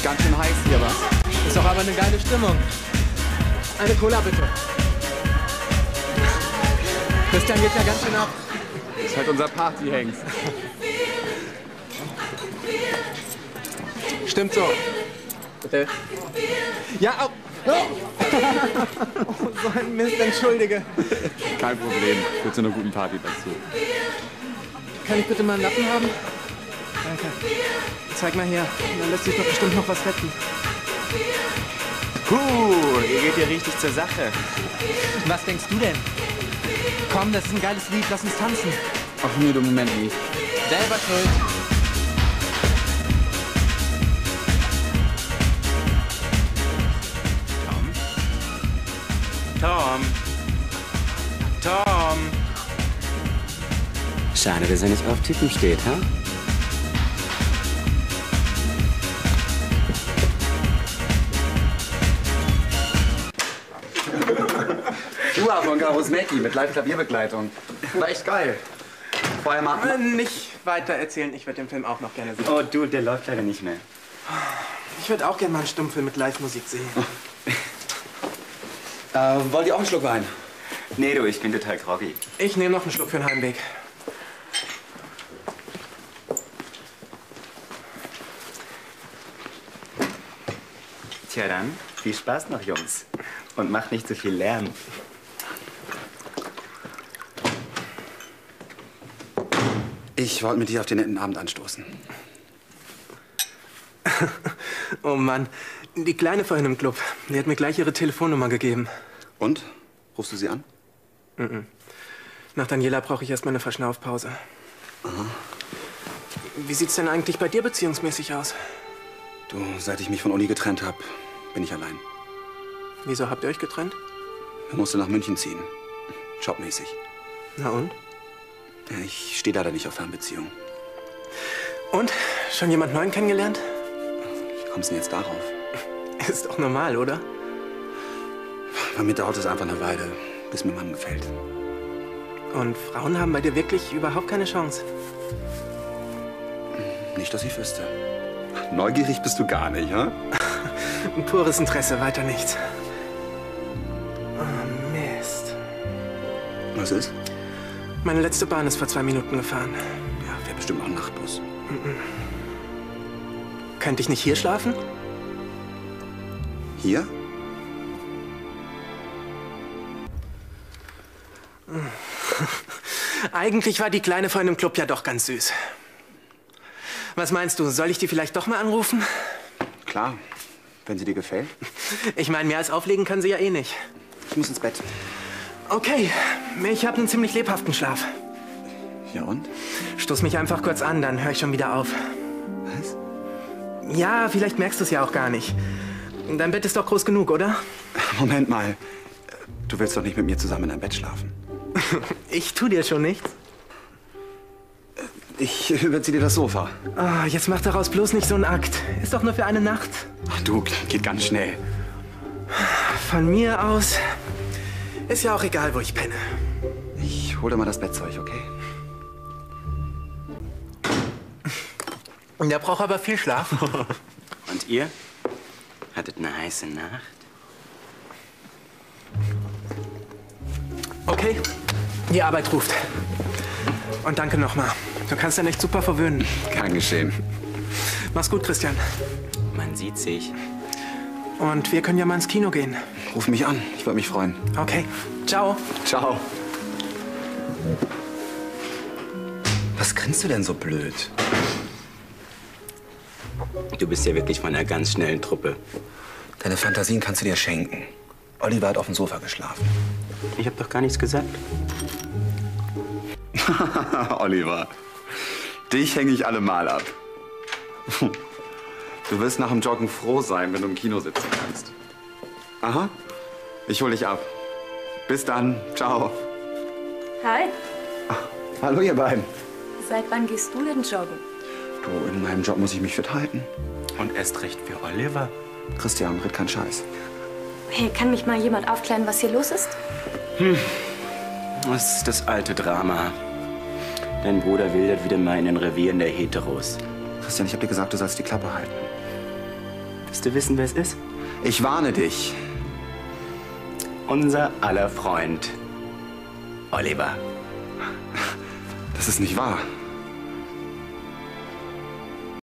Ganz schön heiß hier, was? Ist doch aber eine geile Stimmung. Eine Cola bitte. Christian geht ja ganz schön ab. Das ist halt unser Partyhengst. Stimmt so. Bitte. Ja, au. Oh, so ein Mist, entschuldige. Kein Problem. Führt zu einer guten Party dazu. Kann ich bitte mal einen Lappen haben? Danke. Zeig mal her. Dann lässt sich doch bestimmt noch was retten. Ihr geht hier richtig zur Sache. Was denkst du denn? Komm, das ist ein geiles Lied. Lass uns tanzen. Ach nee, du Moment nicht. Selber schuld. Tom. Schade, dass er nicht auf Typen steht, ha? Dua von Garus Mackie mit Live-Klavierbegleitung. War echt geil. Vorher mal... Nicht weiter erzählen. Ich würde den Film auch noch gerne sehen. Oh, du, der läuft leider nicht mehr. Ich würde auch gerne mal einen Stummfilm mit Live-Musik sehen. Wollt ihr auch einen Schluck Wein? Nee, du, ich bin total groggy. Ich nehme noch einen Schluck für den Heimweg. Tja dann, viel Spaß noch, Jungs. Und macht nicht so viel Lärm. Ich wollte mit dir auf den netten Abend anstoßen. Oh Mann, die Kleine vorhin im Club, die hat mir gleich ihre Telefonnummer gegeben. Und? Rufst du sie an? Nach Daniela brauche ich erst mal eine Verschnaufpause. Aha. Wie sieht's denn eigentlich bei dir beziehungsmäßig aus? Du, seit ich mich von Uli getrennt habe, bin ich allein. Wieso habt ihr euch getrennt? Er musste nach München ziehen. Jobmäßig. Na und? Ja, ich stehe leider nicht auf Fernbeziehungen. Und? Schon jemand Neuen kennengelernt? Wie kommst du denn jetzt darauf? Ist doch normal, oder? Bei mir dauert es einfach eine Weile, bis mir Mann gefällt. Und Frauen haben bei dir wirklich überhaupt keine Chance? Nicht, dass ich wüsste. Neugierig bist du gar nicht, ha? Ein pures Interesse, weiter nichts. Oh, Mist. Was ist? Meine letzte Bahn ist vor 2 Minuten gefahren. Ja, wäre bestimmt noch ein Nachtbus. Könnte ich nicht hier schlafen? Hier? Eigentlich war die Kleine vorhin im Club ja doch ganz süß. Was meinst du, soll ich die vielleicht doch mal anrufen? Klar, wenn sie dir gefällt. Ich meine, mehr als auflegen kann sie ja eh nicht. Ich muss ins Bett. Okay, ich habe einen ziemlich lebhaften Schlaf. Ja und? Stoß mich einfach kurz an, dann höre ich schon wieder auf. Was? Ja, vielleicht merkst du es ja auch gar nicht. Dein Bett ist doch groß genug, oder? Moment mal. Du willst doch nicht mit mir zusammen in einem Bett schlafen. Ich tu dir schon nichts. Ich überziehe dir das Sofa. Oh, jetzt mach daraus bloß nicht so einen Akt. Ist doch nur für eine Nacht. Ach du, geht ganz schnell. Von mir aus ist ja auch egal, wo ich penne. Ich hol dir mal das Bettzeug, okay? Der braucht aber viel Schlaf. Und ihr? Hattet eine heiße Nacht? Okay, die Arbeit ruft. Und danke nochmal. Du kannst dann echt super verwöhnen. Kein Geschehen. Mach's gut, Christian. Man sieht sich. Und wir können ja mal ins Kino gehen. Ruf mich an, ich würde mich freuen. Okay, ciao. Ciao. Was grinst du denn so blöd? Du bist ja wirklich von einer ganz schnellen Truppe. Deine Fantasien kannst du dir schenken. Oliver hat auf dem Sofa geschlafen. Ich habe doch gar nichts gesagt. Oliver, dich hänge ich allemal ab. Du wirst nach dem Joggen froh sein, wenn du im Kino sitzen kannst. Aha, ich hol dich ab. Bis dann, ciao. Hi, Hallo ihr beiden. seit wann gehst du denn joggen? Du, in meinem Job muss ich mich fit halten. Und erst recht für Oliver. Christian, red kein Scheiß. Hey, kann mich mal jemand aufklären, was hier los ist? Das ist das alte Drama. Dein Bruder wildert wieder mal in den Revieren der Heteros. Christian, ich hab dir gesagt, du sollst die Klappe halten. Willst du wissen, wer es ist? Ich warne dich. Unser aller Freund, Oliver. Das ist nicht wahr.